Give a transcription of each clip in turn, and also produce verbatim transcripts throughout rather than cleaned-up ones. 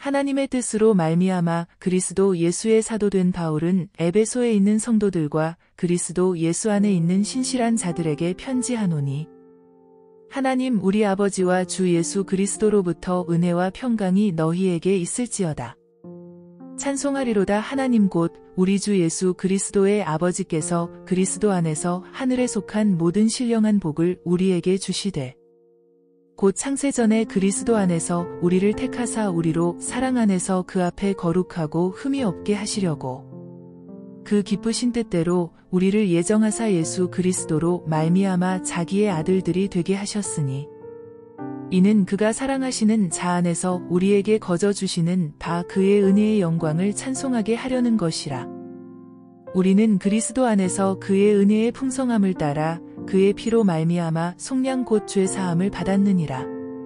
하나님의 뜻으로 말미암아 그리스도 예수의 사도된 바울은 에베소에 있는 성도들과 그리스도 예수 안에 있는 신실한 자들에게 편지하노니 하나님 우리 아버지와 주 예수 그리스도로부터 은혜와 평강이 너희에게 있을지어다. 찬송하리로다. 하나님 곧 우리 주 예수 그리스도의 아버지께서 그리스도 안에서 하늘에 속한 모든 신령한 복을 우리에게 주시되 곧 창세전에 그리스도 안에서 우리를 택하사 우리로 사랑 안에서 그 앞에 거룩하고 흠이 없게 하시려고 그 기쁘신 뜻대로 우리를 예정하사 예수 그리스도로 말미암아 자기의 아들들이 되게 하셨으니 이는 그가 사랑하시는 자 안에서 우리에게 거저 주시는 바 그의 은혜의 영광을 찬송하게 하려는 것이라. 우리는 그리스도 안에서 그의 은혜의 풍성함을 따라 그의 피로 말미암아 속량 곧 죄 사함을 받았느니라.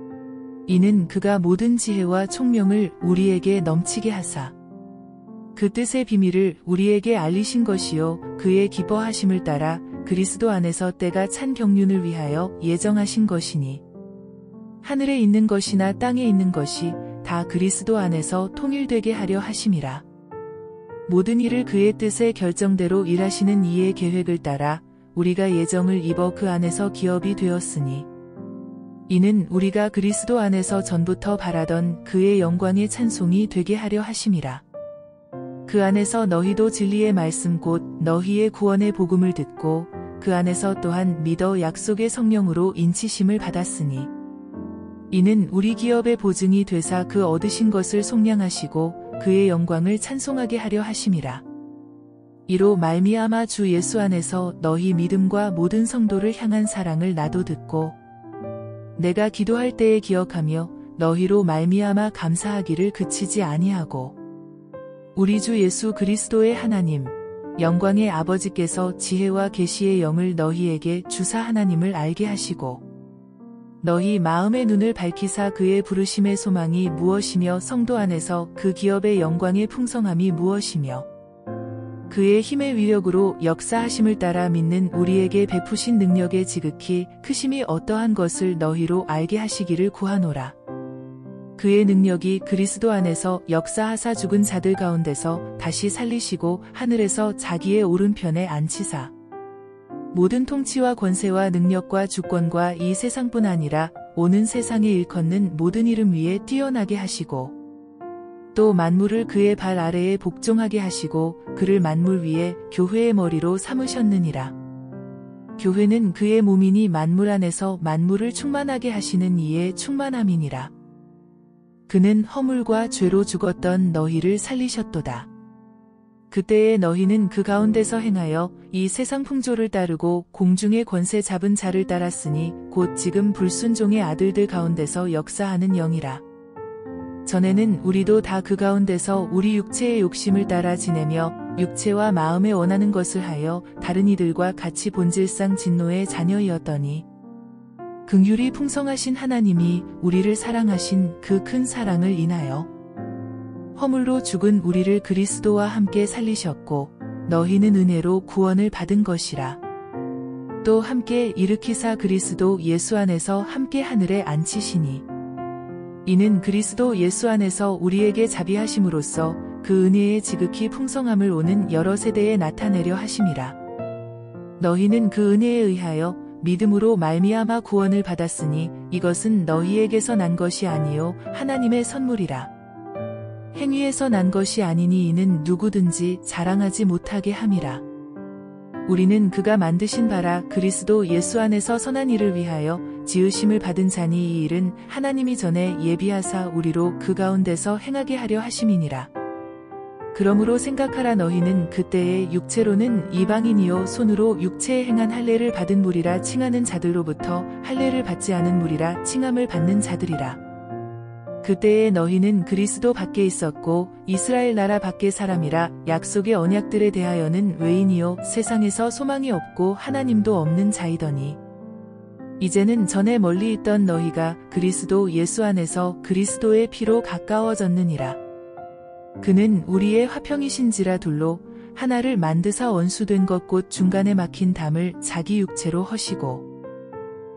이는 그가 모든 지혜와 총명을 우리에게 넘치게 하사 그 뜻의 비밀을 우리에게 알리신 것이요 그의 기뻐하심을 따라 그리스도 안에서 때가 찬 경륜을 위하여 예정하신 것이니 하늘에 있는 것이나 땅에 있는 것이 다 그리스도 안에서 통일되게 하려 하심이라. 모든 일을 그의 뜻의 결정대로 일하시는 이의 계획을 따라 우리가 예정을 입어 그 안에서 기업이 되었으니 이는 우리가 그리스도 안에서 전부터 바라던 그의 영광의 찬송이 되게 하려 하심이라. 그 안에서 너희도 진리의 말씀 곧 너희의 구원의 복음을 듣고 그 안에서 또한 믿어 약속의 성령으로 인치심을 받았으니 이는 우리 기업의 보증이 되사 그 얻으신 것을 속량하시고 그의 영광을 찬송하게 하려 하심이라. 이로 말미암아 주 예수 안에서 너희 믿음과 모든 성도를 향한 사랑을 나도 듣고 내가 기도할 때에 기억하며 너희로 말미암아 감사하기를 그치지 아니하고 우리 주 예수 그리스도의 하나님 영광의 아버지께서 지혜와 계시의 영을 너희에게 주사 하나님을 알게 하시고 너희 마음의 눈을 밝히사 그의 부르심의 소망이 무엇이며 성도 안에서 그 기업의 영광의 풍성함이 무엇이며 그의 힘의 위력으로 역사하심을 따라 믿는 우리에게 베푸신 능력의 지극히 크심이 어떠한 것을 너희로 알게 하시기를 구하노라. 그의 능력이 그리스도 안에서 역사하사 죽은 자들 가운데서 다시 살리시고 하늘에서 자기의 오른편에 앉히사 모든 통치와 권세와 능력과 주권과 이 세상뿐 아니라 오는 세상에 일컫는 모든 이름 위에 뛰어나게 하시고 또 만물을 그의 발 아래에 복종하게 하시고 그를 만물 위에 교회의 머리로 삼으셨느니라. 교회는 그의 몸이니 만물 안에서 만물을 충만하게 하시는 이의 충만함이니라. 그는 허물과 죄로 죽었던 너희를 살리셨도다. 그때에 너희는 그 가운데서 행하여 이 세상 풍조를 따르고 공중의 권세 잡은 자를 따랐으니 곧 지금 불순종의 아들들 가운데서 역사하는 영이라. 전에는 우리도 다 그 가운데서 우리 육체의 욕심을 따라 지내며 육체와 마음에 원하는 것을 하여 다른 이들과 같이 본질상 진노의 자녀이었더니 긍휼이 풍성하신 하나님이 우리를 사랑하신 그 큰 사랑을 인하여 허물로 죽은 우리를 그리스도와 함께 살리셨고 너희는 은혜로 구원을 받은 것이라. 또 함께 일으키사 그리스도 예수 안에서 함께 하늘에 앉히시니 이는 그리스도 예수 안에서 우리에게 자비하심으로써 그 은혜의 지극히 풍성함을 오는 여러 세대에 나타내려 하심이라. 너희는 그 은혜에 의하여 믿음으로 말미암아 구원을 받았으니 이것은 너희에게서 난 것이 아니요 하나님의 선물이라. 행위에서 난 것이 아니니 이는 누구든지 자랑하지 못하게 함이라. 우리는 그가 만드신 바라 그리스도 예수 안에서 선한 일을 위하여 지으심을 받은 자니 이 일은 하나님이 전에 예비하사 우리로 그 가운데서 행하게 하려 하심이니라. 그러므로 생각하라. 너희는 그때의 육체로는 이방인이요 손으로 육체에 행한 할례를 받은 무리라 칭하는 자들로부터 할례를 받지 않은 무리라 칭함을 받는 자들이라. 그때에 너희는 그리스도 밖에 있었고 이스라엘 나라 밖의 사람이라 약속의 언약들에 대하여는 외인이요 세상에서 소망이 없고 하나님도 없는 자이더니 이제는 전에 멀리 있던 너희가 그리스도 예수 안에서 그리스도의 피로 가까워졌느니라. 그는 우리의 화평이신지라 둘로 하나를 만드사 원수된 것 곧 중간에 막힌 담을 자기 육체로 허시고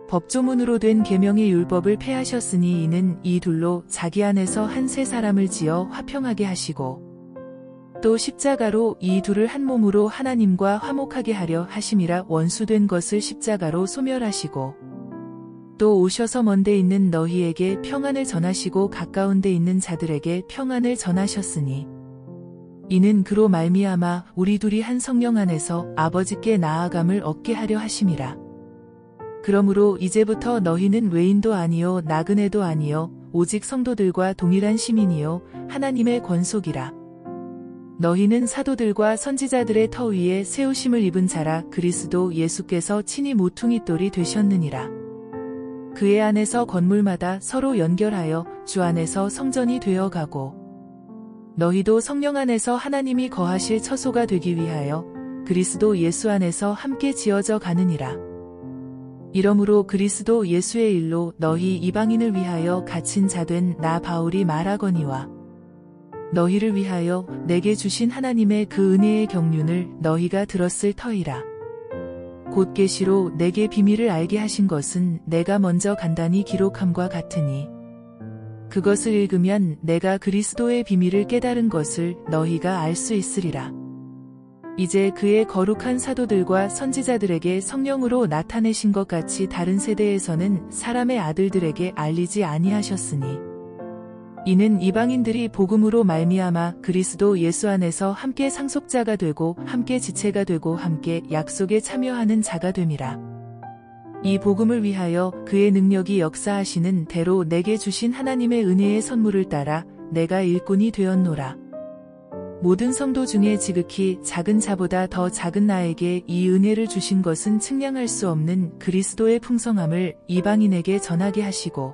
법조문으로 된 계명의 율법을 폐하셨으니 이는 이 둘로 자기 안에서 한 세 사람을 지어 화평하게 하시고 또 십자가로 이 둘을 한 몸으로 하나님과 화목하게 하려 하심이라. 원수된 것을 십자가로 소멸하시고 또 오셔서 먼데 있는 너희에게 평안을 전하시고 가까운 데 있는 자들에게 평안을 전하셨으니 이는 그로 말미암아 우리 둘이 한 성령 안에서 아버지께 나아감을 얻게 하려 하심이라. 그러므로 이제부터 너희는 외인도 아니요 나그네도 아니요 오직 성도들과 동일한 시민이요 하나님의 권속이라. 너희는 사도들과 선지자들의 터 위에 세우심을 입은 자라. 그리스도 예수께서 친히 모퉁이 돌이 되셨느니라. 그의 안에서 건물마다 서로 연결하여 주 안에서 성전이 되어가고 너희도 성령 안에서 하나님이 거하실 처소가 되기 위하여 그리스도 예수 안에서 함께 지어져 가느니라. 이러므로 그리스도 예수의 일로 너희 이방인을 위하여 갇힌 자 된 나 바울이 말하거니와 너희를 위하여 내게 주신 하나님의 그 은혜의 경륜을 너희가 들었을 터이라. 곧 계시로 내게 비밀을 알게 하신 것은 내가 먼저 간단히 기록함과 같으니 그것을 읽으면 내가 그리스도의 비밀을 깨달은 것을 너희가 알 수 있으리라. 이제 그의 거룩한 사도들과 선지자들에게 성령으로 나타내신 것 같이 다른 세대에서는 사람의 아들들에게 알리지 아니하셨으니 이는 이방인들이 복음으로 말미암아 그리스도 예수 안에서 함께 상속자가 되고 함께 지체가 되고 함께 약속에 참여하는 자가 됨이라. 이 복음을 위하여 그의 능력이 역사하시는 대로 내게 주신 하나님의 은혜의 선물을 따라 내가 일꾼이 되었노라. 모든 성도 중에 지극히 작은 자보다 더 작은 나에게 이 은혜를 주신 것은 측량할 수 없는 그리스도의 풍성함을 이방인에게 전하게 하시고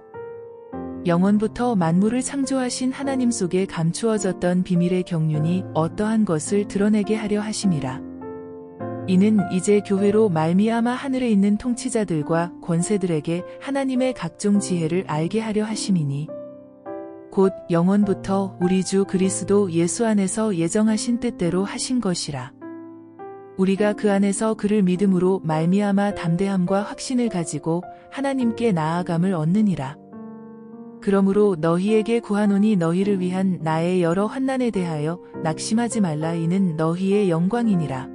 영원부터 만물을 창조하신 하나님 속에 감추어졌던 비밀의 경륜이 어떠한 것을 드러내게 하려 하심이라. 이는 이제 교회로 말미암아 하늘에 있는 통치자들과 권세들에게 하나님의 각종 지혜를 알게 하려 하심이니 곧 영원부터 우리 주 그리스도 예수 안에서 예정하신 뜻대로 하신 것이라. 우리가 그 안에서 그를 믿음으로 말미암아 담대함과 확신을 가지고 하나님께 나아감을 얻느니라. 그러므로 너희에게 구하노니 너희를 위한 나의 여러 환난에 대하여 낙심하지 말라. 이는 너희의 영광이니라.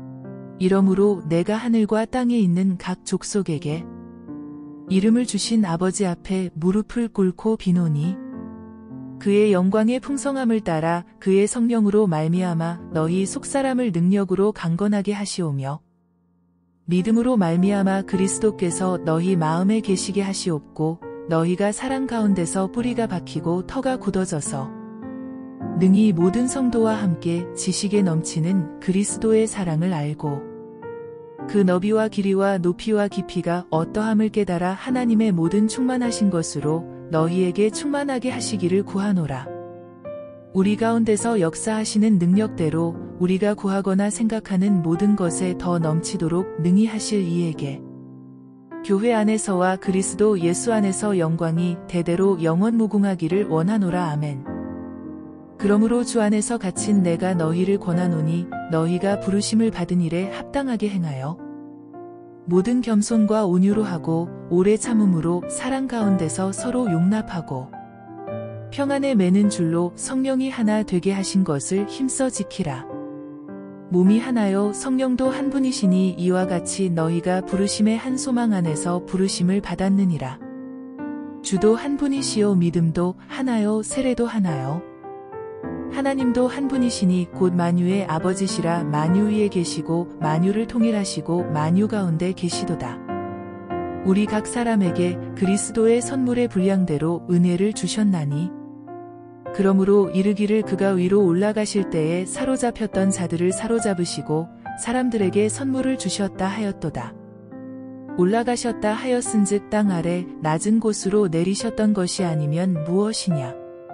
이러므로 내가 하늘과 땅에 있는 각 족속에게 이름을 주신 아버지 앞에 무릎을 꿇고 비노니 그의 영광의 풍성함을 따라 그의 성령으로 말미암아 너희 속사람을 능력으로 강건하게 하시오며 믿음으로 말미암아 그리스도께서 너희 마음에 계시게 하시옵고 너희가 사랑 가운데서 뿌리가 박히고 터가 굳어져서 능히 모든 성도와 함께 지식에 넘치는 그리스도의 사랑을 알고 그 너비와 길이와 높이와 깊이가 어떠함을 깨달아 하나님의 모든 충만하신 것으로 너희에게 충만하게 하시기를 구하노라. 우리 가운데서 역사하시는 능력대로 우리가 구하거나 생각하는 모든 것에 더 넘치도록 능히 하실 이에게 교회 안에서와 그리스도 예수 안에서 영광이 대대로 영원 무궁하기를 원하노라. 아멘. 그러므로 주 안에서 갇힌 내가 너희를 권하노니 너희가 부르심을 받은 일에 합당하게 행하여 모든 겸손과 온유로 하고 오래 참음으로 사랑 가운데서 서로 용납하고 평안에 매는 줄로 성령이 하나 되게 하신 것을 힘써 지키라. 몸이 하나요 성령도 한 분이시니 이와 같이 너희가 부르심의 한 소망 안에서 부르심을 받았느니라. 주도 한 분이시요 믿음도 하나요 세례도 하나요 하나님도 한 분이시니 곧 만유의 아버지시라. 만유 위에 계시고 만유를 통일하시고 만유 가운데 계시도다. 우리 각 사람에게 그리스도의 선물의 분량대로 은혜를 주셨나니 그러므로 이르기를 그가 위로 올라가실 때에 사로잡혔던 자들을 사로잡으시고 사람들에게 선물을 주셨다 하였도다. 올라가셨다 하였은즉 땅 아래 낮은 곳으로 내리셨던 것이 아니면 무엇이냐.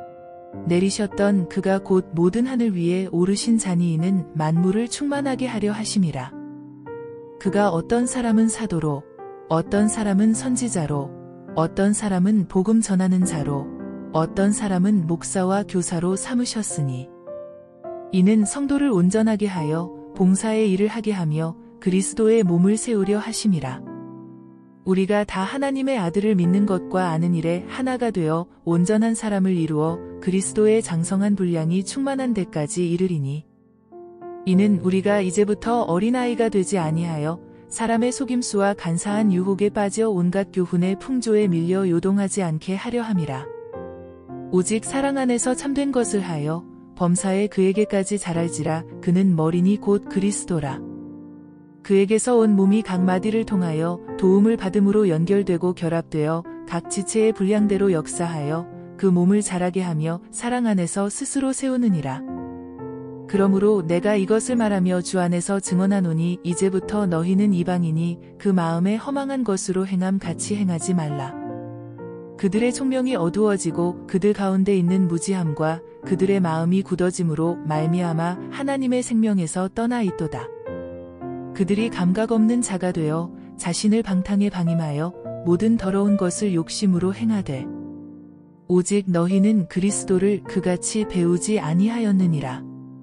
내리셨던 그가 곧 모든 하늘 위에 오르신 자니 이는 만물을 충만하게 하려 하심이라. 그가 어떤 사람은 사도로 어떤 사람은 선지자로 어떤 사람은 복음 전하는 자로 어떤 사람은 목사와 교사로 삼으셨으니 이는 성도를 온전하게 하여 봉사의 일을 하게 하며 그리스도의 몸을 세우려 하심이라. 우리가 다 하나님의 아들을 믿는 것과 아는 일에 하나가 되어 온전한 사람을 이루어 그리스도의 장성한 분량이 충만한 데까지 이르리니 이는 우리가 이제부터 어린아이가 되지 아니하여 사람의 속임수와 간사한 유혹에 빠져 온갖 교훈의 풍조에 밀려 요동하지 않게 하려 함이라. 오직 사랑 안에서 참된 것을 하여 범사에 그에게까지 자랄지라. 그는 머리니 곧 그리스도라. 그에게서 온 몸이 각 마디를 통하여 도움을 받음으로 연결되고 결합되어 각 지체의 분량대로 역사하여 그 몸을 자라게 하며 사랑 안에서 스스로 세우느니라. 그러므로 내가 이것을 말하며 주 안에서 증언하노니 이제부터 너희는 이방이니 그 마음에 허망한 것으로 행함 같이 행하지 말라. 그들의 총명이 어두워지고 그들 가운데 있는 무지함과 그들의 마음이 굳어짐으로 말미암아 하나님의 생명에서 떠나 있도다. 그들이 감각 없는 자가 되어 자신을 방탕에 방임하여 모든 더러운 것을 욕심으로 행하되 오직 너희는 그리스도를 그같이 배우지 아니하였느니라.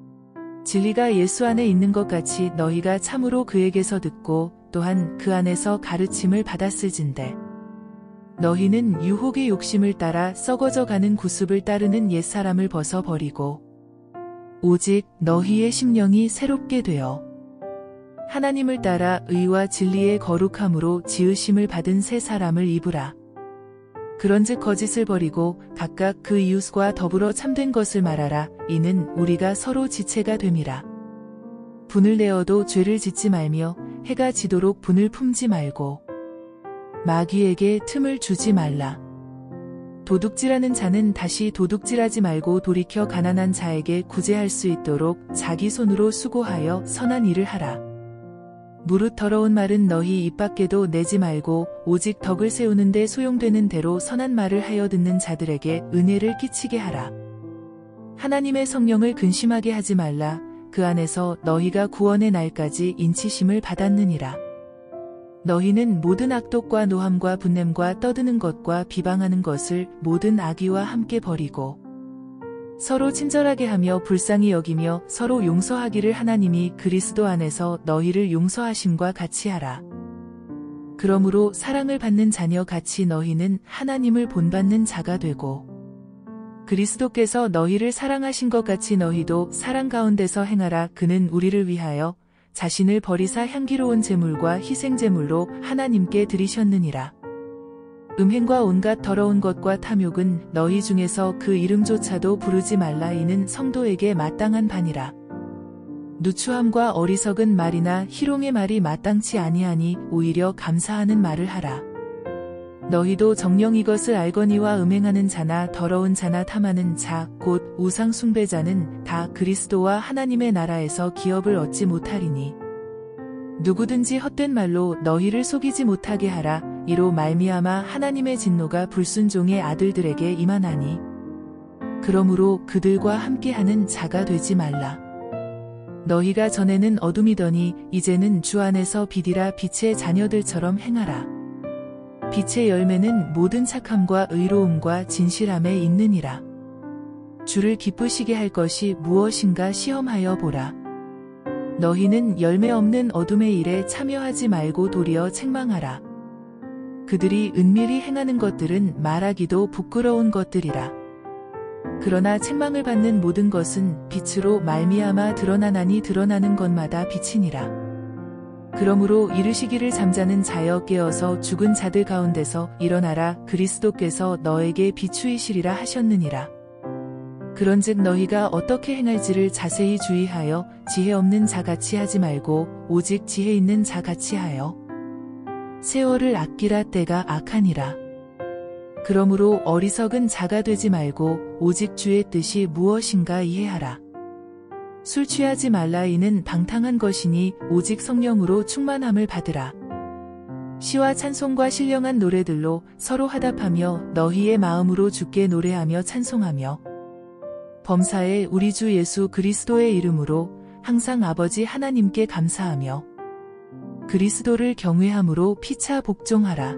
진리가 예수 안에 있는 것 같이 너희가 참으로 그에게서 듣고 또한 그 안에서 가르침을 받았을진대. 너희는 유혹의 욕심을 따라 썩어져 가는 구습을 따르는 옛사람을 벗어버리고 오직 너희의 심령이 새롭게 되어 하나님을 따라 의와 진리의 거룩함으로 지으심을 받은 새 사람을 입으라. 그런즉 거짓을 버리고 각각 그 이웃과 더불어 참된 것을 말하라. 이는 우리가 서로 지체가 됨이라. 분을 내어도 죄를 짓지 말며 해가 지도록 분을 품지 말고 마귀에게 틈을 주지 말라. 도둑질하는 자는 다시 도둑질하지 말고 돌이켜 가난한 자에게 구제할 수 있도록 자기 손으로 수고하여 선한 일을 하라. 무릇 더러운 말은 너희 입 밖에도 내지 말고 오직 덕을 세우는 데 소용되는 대로 선한 말을 하여 듣는 자들에게 은혜를 끼치게 하라. 하나님의 성령을 근심하게 하지 말라. 그 안에서 너희가 구원의 날까지 인치심을 받았느니라. 너희는 모든 악독과 노함과 분냄과 떠드는 것과 비방하는 것을 모든 악의와 함께 버리고 서로 친절하게 하며 불쌍히 여기며 서로 용서하기를 하나님이 그리스도 안에서 너희를 용서하심과 같이 하라. 그러므로 사랑을 받는 자녀 같이 너희는 하나님을 본받는 자가 되고 그리스도께서 너희를 사랑하신 것 같이 너희도 사랑 가운데서 행하라. 그는 우리를 위하여 자신을 버리사 향기로운 제물과 희생제물로 하나님께 드리셨느니라. 음행과 온갖 더러운 것과 탐욕은 너희 중에서 그 이름조차도 부르지 말라. 이는 성도에게 마땅한 바니라. 누추함과 어리석은 말이나 희롱의 말이 마땅치 아니하니 오히려 감사하는 말을 하라. 너희도 정녕 이것을 알거니와 음행하는 자나 더러운 자나 탐하는 자 곧 우상 숭배자는 다 그리스도와 하나님의 나라에서 기업을 얻지 못하리니 누구든지 헛된 말로 너희를 속이지 못하게 하라. 이로 말미암아 하나님의 진노가 불순종의 아들들에게 임하나니 그러므로 그들과 함께하는 자가 되지 말라. 너희가 전에는 어둠이더니 이제는 주 안에서 빛이라. 빛의 자녀들처럼 행하라. 빛의 열매는 모든 착함과 의로움과 진실함에 있느니라. 주를 기쁘시게 할 것이 무엇인가 시험하여 보라. 너희는 열매 없는 어둠의 일에 참여하지 말고 도리어 책망하라. 그들이 은밀히 행하는 것들은 말하기도 부끄러운 것들이라. 그러나 책망을 받는 모든 것은 빛으로 말미암아 드러나나니 드러나는 것마다 빛이니라. 그러므로 이르시기를 잠자는 자여 깨어서 죽은 자들 가운데서 일어나라. 그리스도께서 너에게 비추이시리라 하셨느니라. 그런즉 너희가 어떻게 행할지를 자세히 주의하여 지혜 없는 자같이 하지 말고 오직 지혜 있는 자같이 하여 세월을 아끼라. 때가 악하니라. 그러므로 어리석은 자가 되지 말고 오직 주의 뜻이 무엇인가 이해하라. 술 취하지 말라. 이는 방탕한 것이니 오직 성령으로 충만함을 받으라. 시와 찬송과 신령한 노래들로 서로 화답하며 너희의 마음으로 주께 노래하며 찬송하며 범사에 우리 주 예수 그리스도의 이름으로 항상 아버지 하나님께 감사하며 그리스도를 경외함으로 피차 복종하라.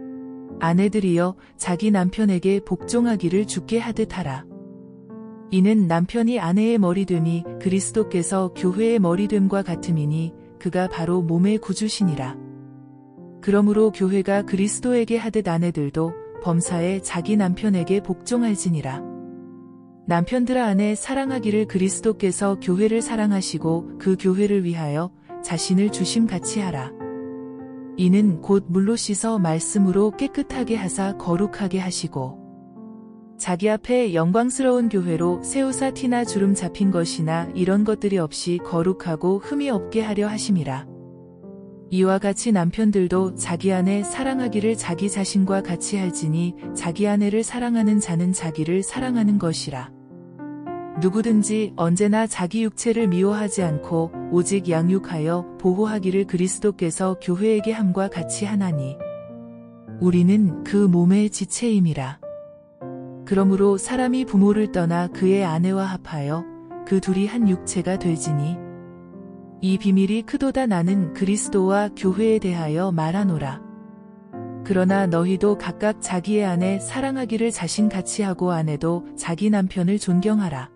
아내들이여 자기 남편에게 복종하기를 주께 하듯 하라. 이는 남편이 아내의 머리됨이 그리스도께서 교회의 머리됨과 같음이니 그가 바로 몸의 구주시니라. 그러므로 교회가 그리스도에게 하듯 아내들도 범사에 자기 남편에게 복종할지니라. 남편들아 아내 사랑하기를 그리스도께서 교회를 사랑하시고 그 교회를 위하여 자신을 주심같이 하라. 이는 곧 물로 씻어 말씀으로 깨끗하게 하사 거룩하게 하시고 자기 앞에 영광스러운 교회로 세우사 티나 주름 잡힌 것이나 이런 것들이 없이 거룩하고 흠이 없게 하려 하심이라. 이와 같이 남편들도 자기 아내 사랑하기를 자기 자신과 같이 할지니 자기 아내를 사랑하는 자는 자기를 사랑하는 것이라. 누구든지 언제나 자기 육체를 미워하지 않고 오직 양육하여 보호하기를 그리스도께서 교회에게 함과 같이 하나니 우리는 그 몸의 지체임이라. 그러므로 사람이 부모를 떠나 그의 아내와 합하여 그 둘이 한 육체가 될지니 이 비밀이 크도다. 나는 그리스도와 교회에 대하여 말하노라. 그러나 너희도 각각 자기의 아내 사랑하기를 자신같이 하고 아내도 자기 남편을 존경하라.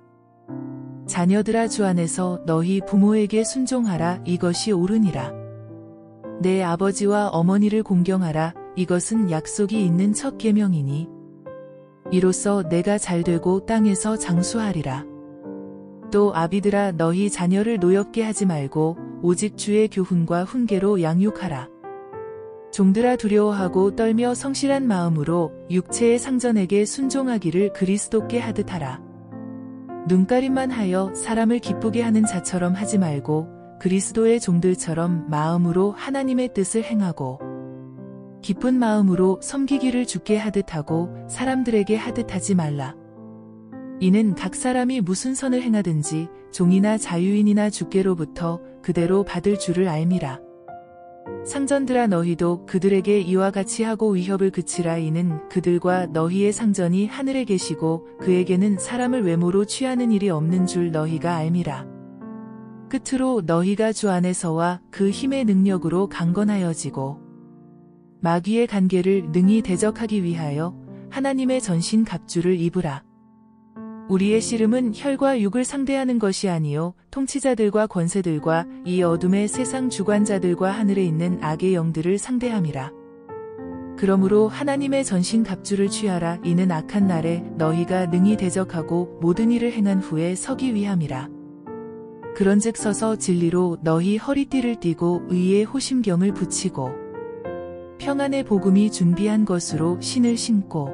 자녀들아 주 안에서 너희 부모에게 순종하라. 이것이 옳으니라. 내 아버지와 어머니를 공경하라. 이것은 약속이 있는 첫 계명이니 이로써 내가 잘되고 땅에서 장수하리라. 또 아비들아 너희 자녀를 노엽게 하지 말고 오직 주의 교훈과 훈계로 양육하라. 종들아 두려워하고 떨며 성실한 마음으로 육체의 상전에게 순종하기를 그리스도께 하듯 하라. 눈가림만 하여 사람을 기쁘게 하는 자처럼 하지 말고 그리스도의 종들처럼 마음으로 하나님의 뜻을 행하고 기쁜 마음으로 섬기기를 주께 하듯 하고 사람들에게 하듯 하지 말라. 이는 각 사람이 무슨 선을 행하든지 종이나 자유인이나 주께로부터 그대로 받을 줄을 알미라. 상전들아 너희도 그들에게 이와 같이 하고 위협을 그치라. 이는 그들과 너희의 상전이 하늘에 계시고 그에게는 사람을 외모로 취하는 일이 없는 줄 너희가 알미라. 끝으로 너희가 주 안에서와 그 힘의 능력으로 강건하여지고 마귀의 간계를 능히 대적하기 위하여 하나님의 전신 갑주를 입으라. 우리의 씨름은 혈과 육을 상대하는 것이 아니요 통치자들과 권세들과 이 어둠의 세상 주관자들과 하늘에 있는 악의 영들을 상대함이라. 그러므로 하나님의 전신 갑주를 취하라. 이는 악한 날에 너희가 능히 대적하고 모든 일을 행한 후에 서기 위함이라. 그런즉 서서 진리로 너희 허리띠를 띠고 의의 호심경을 붙이고 평안의 복음이 준비한 것으로 신을 신고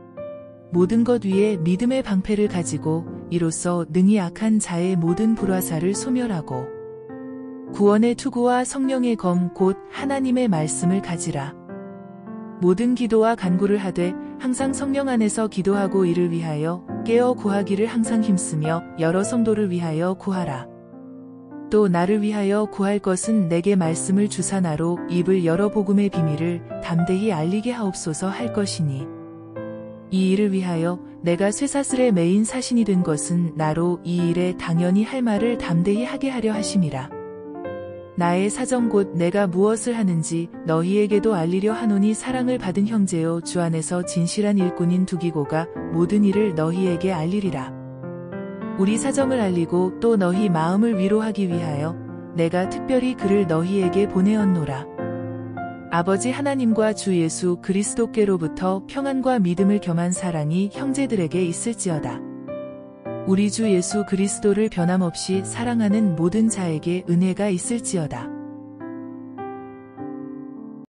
모든 것 위에 믿음의 방패를 가지고 이로써 능히 악한 자의 모든 불화살을 소멸하고 구원의 투구와 성령의 검 곧 하나님의 말씀을 가지라. 모든 기도와 간구를 하되 항상 성령 안에서 기도하고 이를 위하여 깨어 구하기를 항상 힘쓰며 여러 성도를 위하여 구하라. 또 나를 위하여 구할 것은 내게 말씀을 주사 나로 입을 열어 복음의 비밀을 담대히 알리게 하옵소서 할 것이니 이 일을 위하여 내가 쇠사슬에 매인 사신이 된 것은 나로 이 일에 당연히 할 말을 담대히 하게 하려 하심이라. 나의 사정 곧 내가 무엇을 하는지 너희에게도 알리려 하노니 사랑을 받은 형제여 주 안에서 진실한 일꾼인 두기고가 모든 일을 너희에게 알리리라. 우리 사정을 알리고 또 너희 마음을 위로하기 위하여 내가 특별히 그를 너희에게 보내었노라. 아버지 하나님과 주 예수 그리스도께로부터 평안과 믿음을 겸한 사랑이 형제들에게 있을지어다. 우리 주 예수 그리스도를 변함없이 사랑하는 모든 자에게 은혜가 있을지어다.